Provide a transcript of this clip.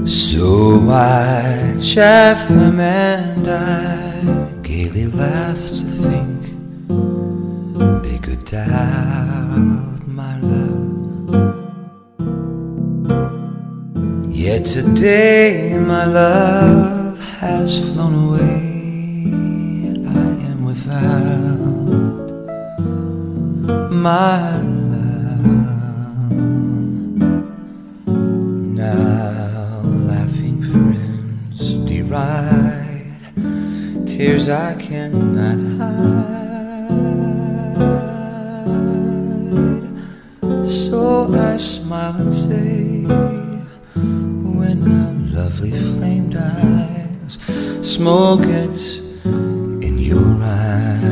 So I chaff them and I gaily laugh to think they could doubt my love. Yet today my love has flown away. I am without my love. Now laughing friends deride tears I cannot hide. So I smile and say, when a lovely flame dies, smoke gets in your eyes.